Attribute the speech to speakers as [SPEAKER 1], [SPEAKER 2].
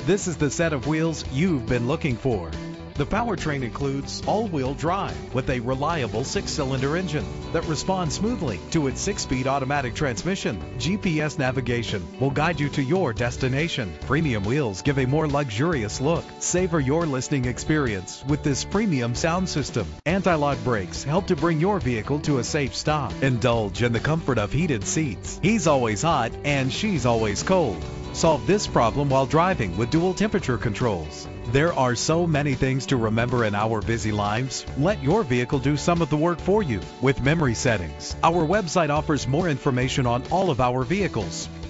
[SPEAKER 1] This is the set of wheels you've been looking for. The powertrain includes all-wheel drive with a reliable 6-cylinder engine that responds smoothly to its 6-speed automatic transmission. GPS navigation will guide you to your destination. Premium wheels give a more luxurious look. Savor your listening experience with this premium sound system. Anti-lock brakes help to bring your vehicle to a safe stop. Indulge in the comfort of heated seats. He's always hot and she's always cold. Solve this problem while driving with dual temperature controls. There are so many things to remember in our busy lives. Let your vehicle do some of the work for you with memory settings. Our website offers more information on all of our vehicles.